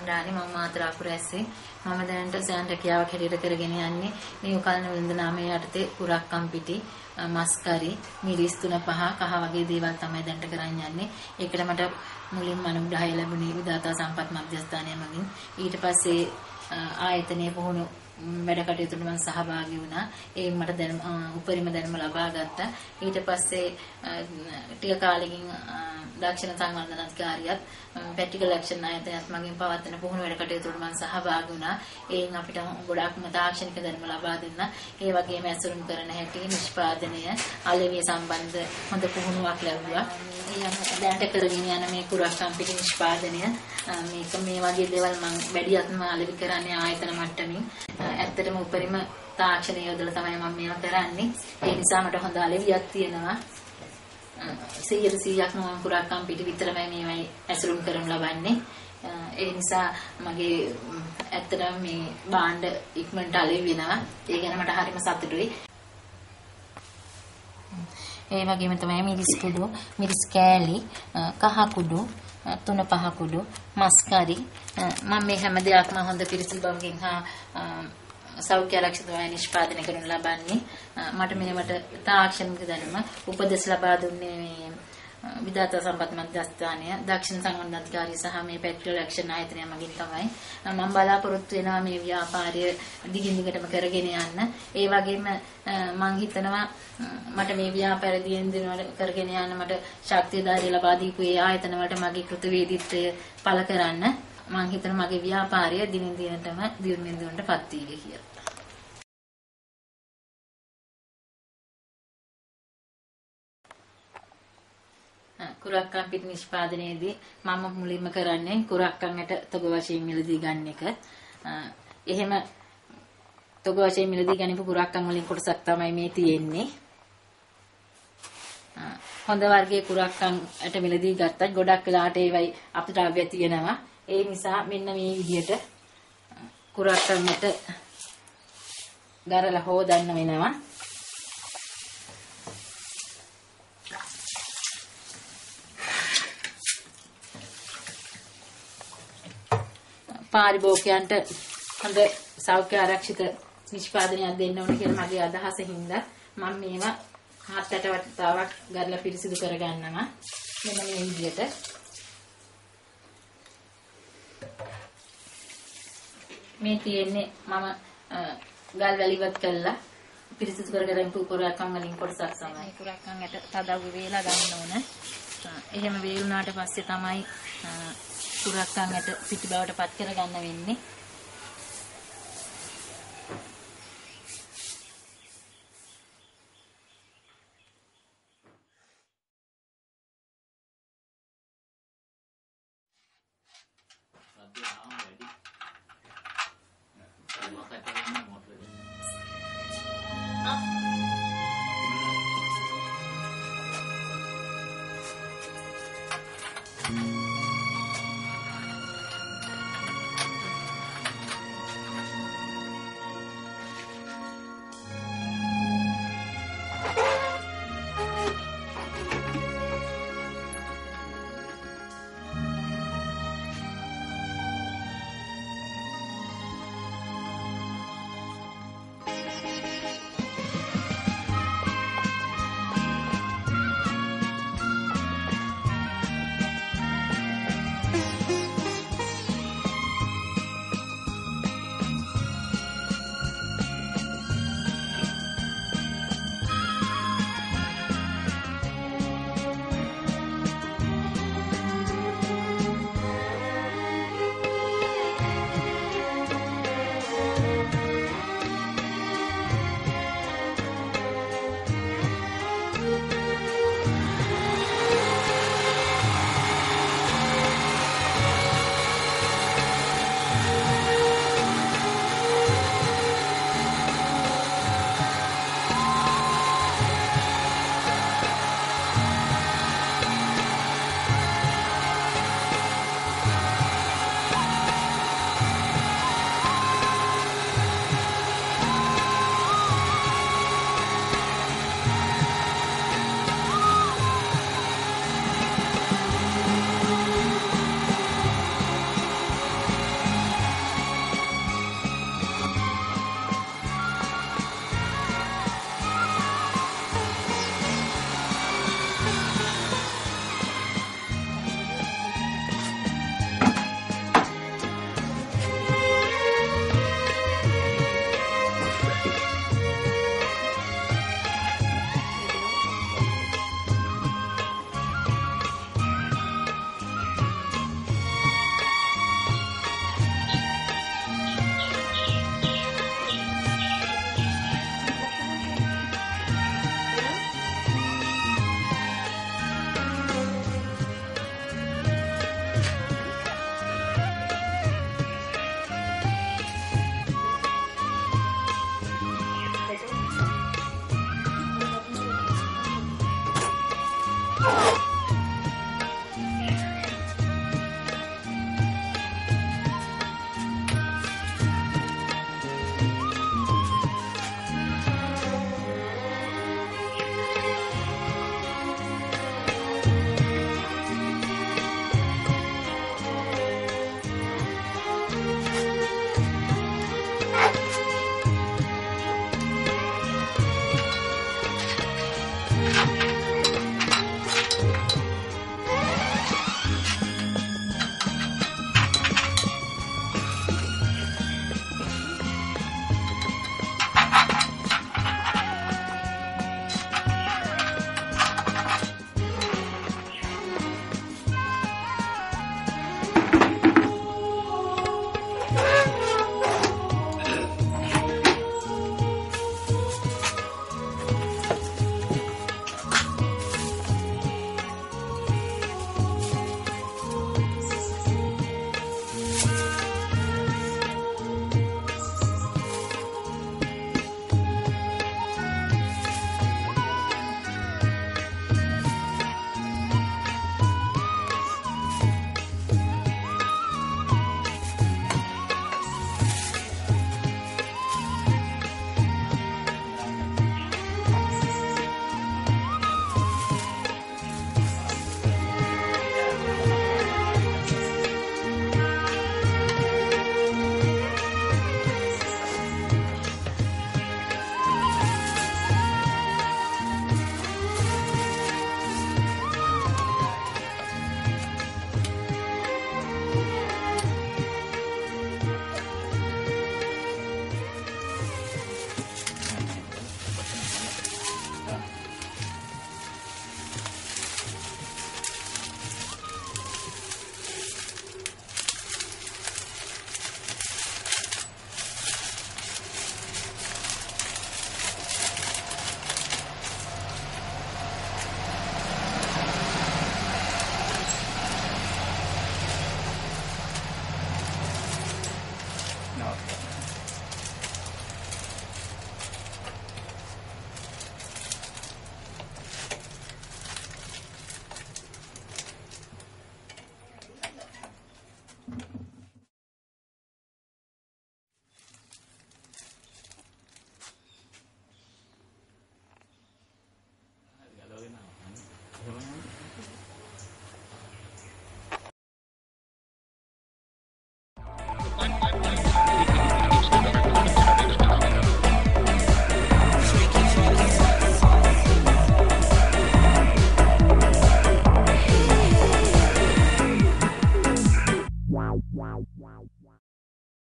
S.L.Chandrani මම මාතර අකුරැස්සේ මම දැනට සෑන් රැකියාවක් හැටියට කරගෙන යන්නේ නියුකලන වින්ද නාමයේ යටතේ කුරක්කම් පිටි මස්කරි මිරිස් 3-5 කහ වගේ දේවල් තමයි දැනට කරන් යන්නේ. ඒකට මට මුලින්ම අනුග්‍රහය ලැබුණේ විදාතා සම්පත් මධ්‍යස්ථානය මගින්. ඊට පස්සේ ආයතනයේ පුහුණු වැඩ කටයුතු වල මම සහභාගී වුණා. ඒ මට උපරිම දැනුම ලබා ගත්තා. ඊට පස්සේ ටික කාලෙකින් දක්ෂිණ සංවර්ධන අධිකාරියත් ප්‍රැක්ටිකල් ඇක්ෂන් ආයතනයත් මගින් පවත්වන පුහුණු වැඩ කටයුතු වල මම සහභාගී වුණා. ඒන් අපිට ගොඩාක්ම තාක්ෂණික දැනුම ලබා දෙන්න. ඒ වගේම ඇසුරුම් කරන හැටි නිෂ්පාදනය අලෙවිය සම්බන්ධ හොඳ පුහුණුවක් ලැබුවා. දැනට කරගෙන යන මේ කුරක්කම් පිටි නිෂ්පාදනය මේ වගේ දේවල් මම වැඩියත්ම අලෙවි කරන්නේ ආයතන මට්ටමින්. ඇත්තටම උපරිම තාක්ෂණය යොදලා තමයි මම මේවා කරන්නේ. ඒ නිසා මට හොඳ අලෙවියක් තියෙනවා. 100%ක්ම මම කුරක්කම් පිටි විතරමයි මේවයි ඇසුරුම් කරනු ලබන්නේ. ඒ නිසා මගේ ඇත්තටම මේ භාණ්ඩ ඉක්මනට අලෙවි වෙනවා. ඒ ගැන මට හරිම සතුටුයි. ඒ වගේම තමයි මිරිස් කුඩු, මිරිස් කෑලි, කහ කුඩු, 3-5 කුඩු, මස් කරි මම මේ හැම දෙයක්ම හොඳ පිරිසිදු බවකින් හා සෞඛ්‍ය ආරක්ෂිතව නිෂ්පාදනය කරනු ලබන්නේ. මට මේවට තාක්ෂණික දැනුම උපදෙස් ලබා දුන්නේ මේ විදාතා සම්පත් මධ්‍යස්ථානය, දක්ෂිණ සංවර්ධන අධිකාරිය සහ මේ ප්‍රැක්ටිකල් ඇක්ෂන් ආයතනය මගින් තමයි මම බලාපොරොත්තු වෙනවා මේ ව්‍යාපාරය දිගින් දිගටම කරගෙන යන්න. ඒ වගේම මම හිතනවා මට මේ ව්‍යාපාරය දිගින් දිගට කරගෙන යන්න මට ශක්තිය ධෛර්යය ලබා දීපු ඒ ආයතන වලට මගේ කෘතවේදීත්වය පළ කරන්න මම හිතනවා මගේ ව්‍යාපාරය දිනින් දිනටම දියුණුවෙන් දියුණුවටපත් වේවි කියලා. කුරක්කම් පිටි නිෂ්පාදනයේදී මම මුලින්ම කරන්නේ කුරක්කම්ට තොග වශයෙන් මිලදී ගන්න එක. එහෙම තොග වශයෙන් මිලදී ගනිපු කුරක්කම් වලින් කොටසක් තමයි මේ තියෙන්නේ. හොඳ වර්ගයේ කුරක්කම්ට මිලදී ගත්තත් ගොඩක් වෙලාවට ඒවයි අපිටාව්‍ය තියෙනවා. ඒ නිසා මෙන්න මේ විදිහට කුරක්කම්ට ගරලා හොදන්න වෙනවා. පාරිභෝගිකයන්ට හොඳ සෞඛ්‍ය ආරක්ෂිත නිෂ්පාදනයක් දෙන්න ඕන කියලා මගේ අදහස හින්දා මම මේවා 7-8 වතාවක් ගරලා පිරිසිදු කරගන්නවා. මෙන්න මේ විදිහට. මේ තියෙන්නේ මම ගල් වැලිවත් කළා පිරිසිදු කරගෙන කුරක්කම් වලින් කොටසක් තමයි. කුරක්කම්ට තදව්ව වේලා ගන්න ඕන. එහෙම වේලුණාට පස්සේ තමයි කුරක්කම්ට පිටි බවට පත් කරගන්න වෙන්නේ.